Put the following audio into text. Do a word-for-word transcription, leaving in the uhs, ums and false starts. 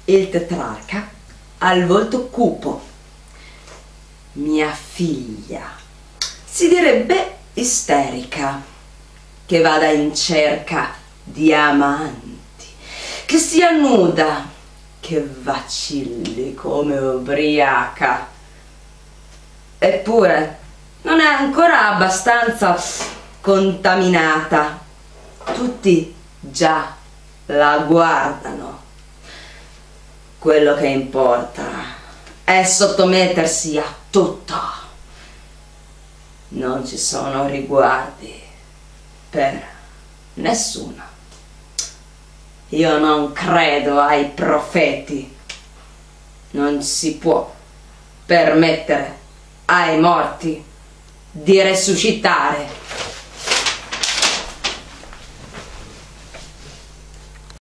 il tetrarca ha il volto cupo. Mia figlia si direbbe isterica, che vada in cerca di amanti, che sia nuda, che vacilli come ubriaca. Eppure non è ancora abbastanza contaminata. Tutti già la guardano. Quello che importa è sottomettersi a tutto. Non ci sono riguardi per nessuno. Io non credo ai profeti. Non si può permettere ai morti di resuscitare.